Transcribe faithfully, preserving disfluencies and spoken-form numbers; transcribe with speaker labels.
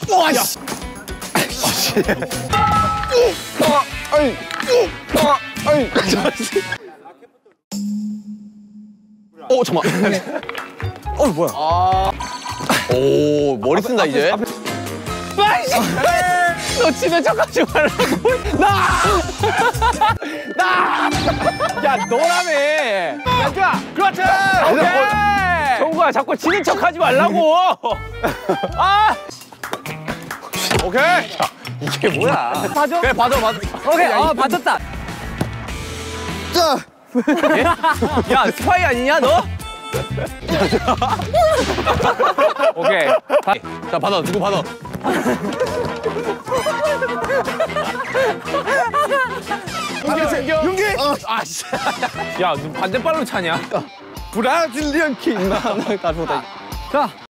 Speaker 1: 와, 씨. 아, 아이. 아, 아이. 어, 잠깐만. 어, 뭐야? 아. 오, 머리 쓴다, 이제.
Speaker 2: 아이씨! 너 치는 척하지 말라고. 나! 나! 야, 너라며.
Speaker 1: 야, 그렇지!
Speaker 2: 오케이! 정국아, 자꾸 치는 척하지 말라고. 아!
Speaker 1: 오케이.
Speaker 2: 이게 뭐야?
Speaker 1: 받아. 그래, 받아, 받아.
Speaker 2: 오케이, 아, 받았다.
Speaker 1: 자.
Speaker 2: 예? 야, 스파이 아니냐, 너? 오케이. 바...
Speaker 1: 자, 받아, 누구 받아.
Speaker 2: 윤기 챙겨.
Speaker 1: 윤기! 어.
Speaker 2: 아, 씨. 야, 너 반대발로 차냐?
Speaker 1: 브라질리언 킹. 나, 나, 나, 나,
Speaker 2: 자.